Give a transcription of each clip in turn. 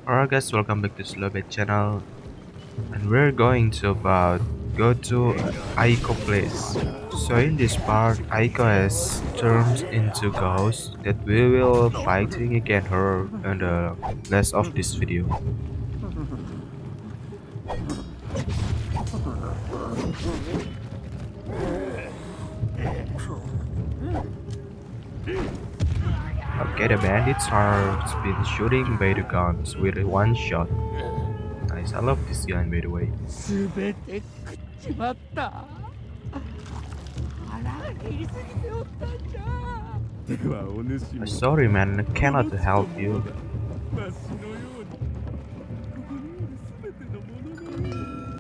Alright guys, welcome back to Slowbit channel, and we're going to go to Aiko place. So in this part, Aiko has turned into ghost that we will fighting against her in the rest of this video. Okay, the bandits are been shooting by the guns with one shot. Nice, I love this gun by the way. すべて食っちまった。腹が減りすぎておったんじゃ。ではお主も。 Sorry man, I cannot help you. わしのようにここにいるすべてのものの。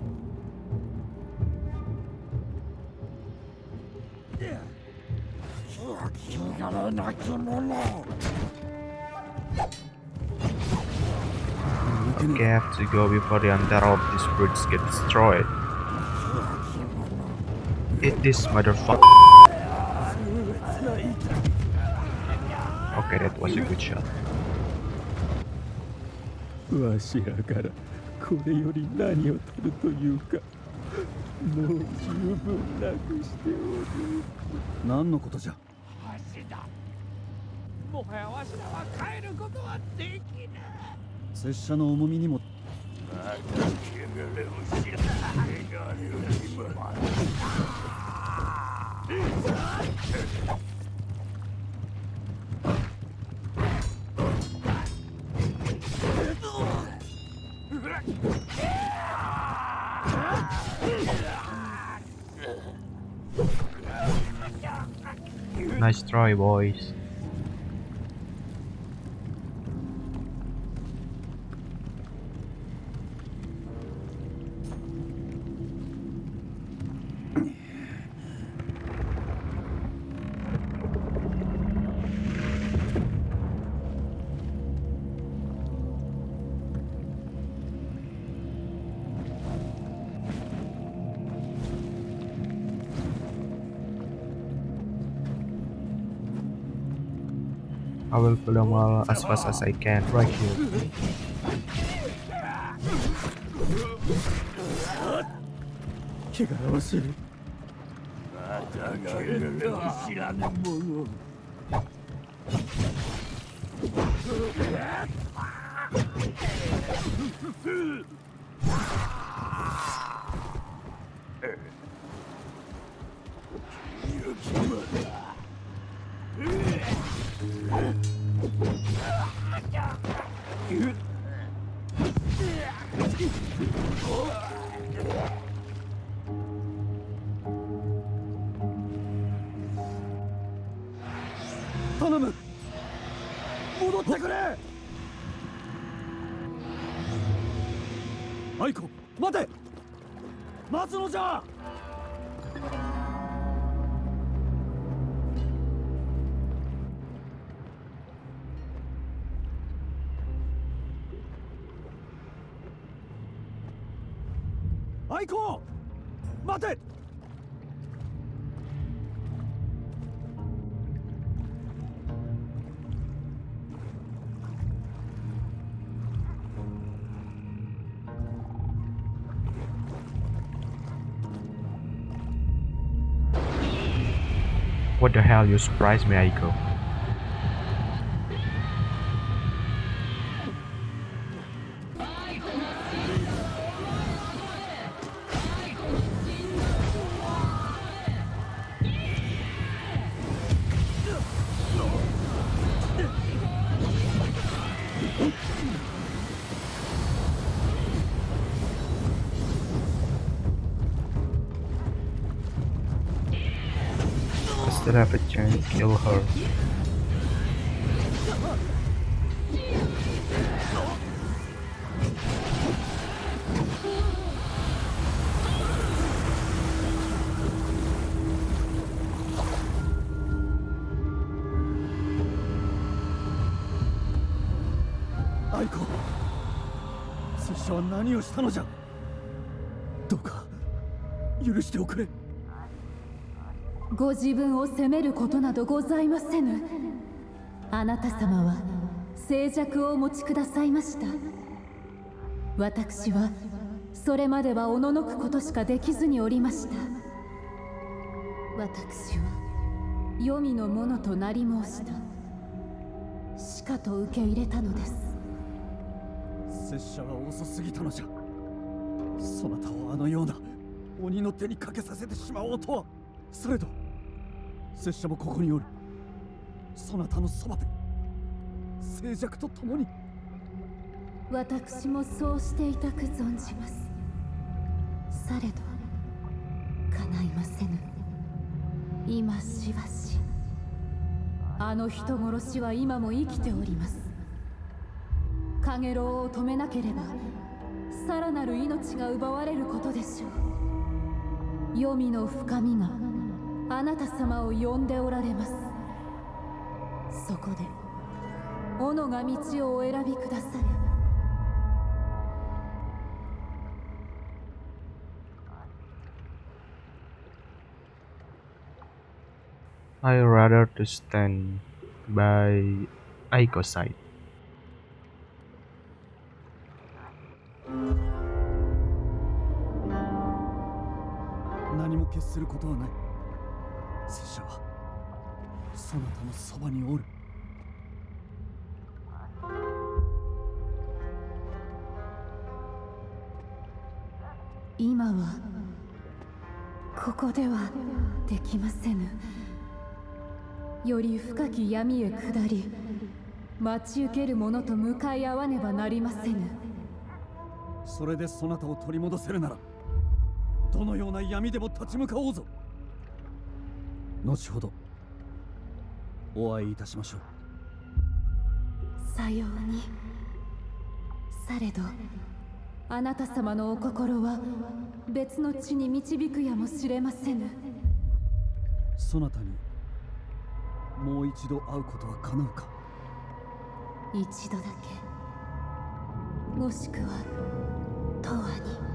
汚れなき者。 Okay, I have to go before the entire of these brutes get destroyed. Eat this motherfucker. Okay, that was a good shot. わしらからこれより何を取るというか、もう十分なくしておる。何のことじゃ。わしだ。もはやわしらは帰ることはできぬ。拙者の重みにも。また汚れを知らない。汚れをしまった。 Nice try, boys. I will pull them all as fast as I can right here. Aiko, 待て。待つのじゃ。Aiko, 待て。 What the hell, you surprised me, Aiko. I still have a chance to kill her. Aiko, 拙者は何をしたのじゃ。どうか許しておくれ。 ご自分を責めることなどございませぬ。あなた様は静寂をお持ちくださいました。私はそれまではおののくことしかできずにおりました。私は黄泉のものとなり申した。しかと受け入れたのです。 拙者は遅すぎたのじゃ。そなたをあのような鬼の手にかけさせてしまおうとは。されど拙者もここにおる。そなたのそばで静寂と共に。 私もそうしていたく存じます。されど叶いませぬ。今しばしあの人殺しは今も生きております。カゲロウを止めなければさらなる命が奪われることでしょう。黄泉の深みがあなた様を呼んでおられます。そこで斧が道をお選びくだされ。 I rather to stand by Aiko's side. 何も決することはない。拙者はそなたのそばにおる。 今はここではできませぬ。より深き闇へ下り、待ち受ける者と向かい合わねばなりませぬ。 それでそなたを取り戻せるなら、どのような闇でも立ち向かおうぞ。後ほどお会いいたしましょう。さように。されどあなた様のお心は別の地に導くやもしれませぬ。 そなたにもう一度会うことは叶うか。 一度だけ、もしくは永遠に。